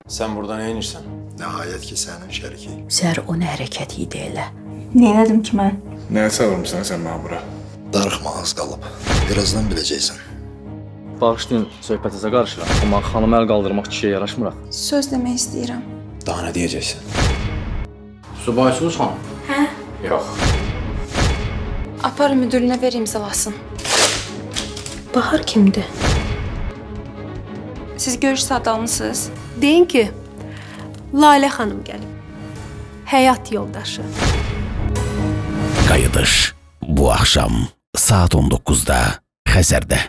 Sen burada ne inirsən? Nəhayət ki, sənin şəriki. Səhər o nə hərəkət idi elə. Neylədim ki mən? Nəyə çağırmısan sən mənə bura? Darıxma, az qalıb. Birazdan biləcəksən. Bağışlayın söhbətinizə qarışıram, amma xanım əl qaldırmaq kişiyə yaraşmıraq. Söz demək istəyirəm. Daha nə deyəcəksən? Subaysınız xanım? Hə? Yox. Apar müdürünə ver imzalasın. Bahar kimdir? Siz görüş sadalmısınız? Deyin ki, Lalə xanım gəlib. Həyat yoldaşı. Qayıdış bu axşam saat 19-da Xəzərdə.